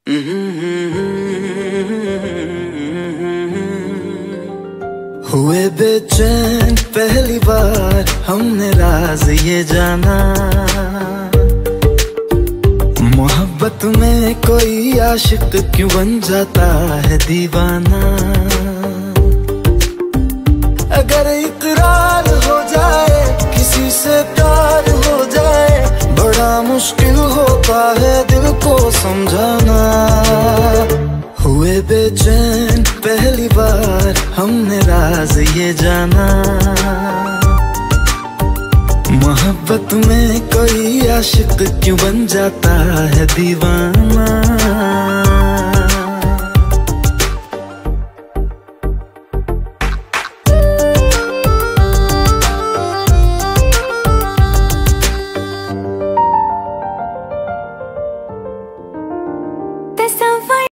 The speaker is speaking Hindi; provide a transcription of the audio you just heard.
हुए बेचैन पहली बार हमने राज ये जाना, मोहब्बत में कोई आशिक क्यों बन जाता है दीवाना। अगर इकरार हो जाए किसी से प्यार हो जाए, बड़ा मुश्किल होता है दिल को समझाना। हुए बेचैन पहली बार हमने राज ये जाना, मोहब्बत में कोई आशिक क्यों बन जाता है दीवाना।